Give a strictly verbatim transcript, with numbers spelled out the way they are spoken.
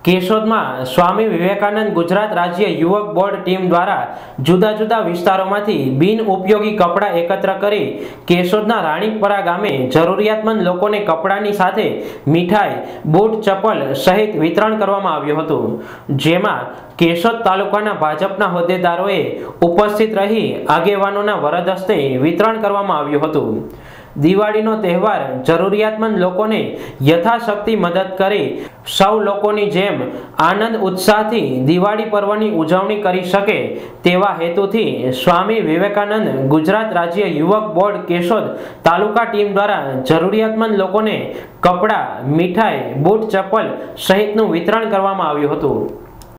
કેશોદમાં સ્વામી વિવેકાનંદ ગુજરાત રાજ્ય યુવક board team દ્વારા જુદા જુદા વિસ્તારોમાંથી બિન ઉપયોગી કપડાં એકત્ર કરી કેશોદના રાણીકપરા ગામે જરૂરિયાતમંદ લોકોને કપડાની સાથે મીઠાઈ, બૂટ, ચપ્પલ સહિત વિતરણ કરવામાં આવ્યું હતું, જેમાં કેશોદ તાલુકાના ભાજપના હોદ્દેદારોએ ઉપસ્થિત રહી આગેવાનોના વરદ હસ્તે વિતરણ કરવામાં આવ્યું હતું। દિવાળીનો તહેવાર જરૂરિયાતમંદ લોકોને યથાશક્તિ મદદ કરી સૌ લોકોની જેમ આનંદ ઉત્સાહથી દિવાળી પર્વની ઉજવણી કરી શકે તેવા હેતુથી સ્વામી વિવેકાનંદ ગુજરાત રાજ્ય યુવક બોર્ડ કેશોદ તાલુકા ટીમ દ્વારા જરૂરિયાતમંદ લોકોને કપડાં, મીઠાઈ, બૂટ, ચપ્પલ સહિતનું વિતરણ કરવામાં આવ્યું હતું।